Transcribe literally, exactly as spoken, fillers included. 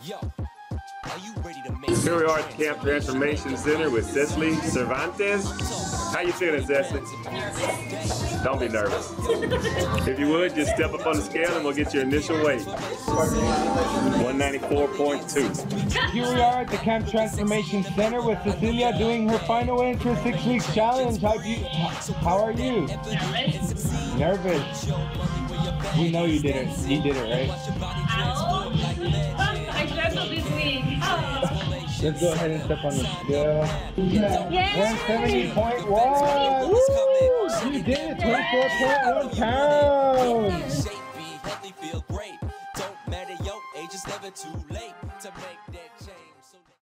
Here we are at the Camp Transformation Center with Cecilia Cervantes. How you feeling, Cecilia? Don't be nervous. If you would, just step up on the scale and we'll get your initial weight. one ninety-four point two. Here we are at the Camp Transformation Center with Cecilia doing her final intro six weeks challenge. How do you? How are you? Nervous. Nervous. We know you did it. You did it, right? I struggled this week. Oh. Let's go ahead and step on the scale. Yay! one seventy point one! Woo! You did it! twenty-four point one pounds! Healthy, feel great. Don't matter your age, it's never too late to make that